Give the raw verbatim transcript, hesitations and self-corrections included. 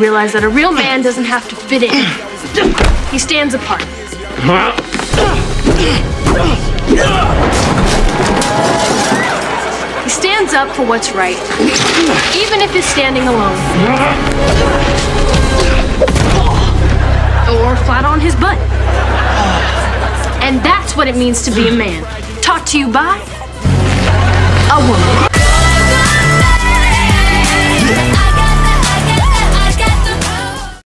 realize that a real man doesn't have to fit in. He stands apart. He stands up for what's right, even if he's standing alone. Or flat on his butt. And that's what it means to be a man. Taught to you by a woman.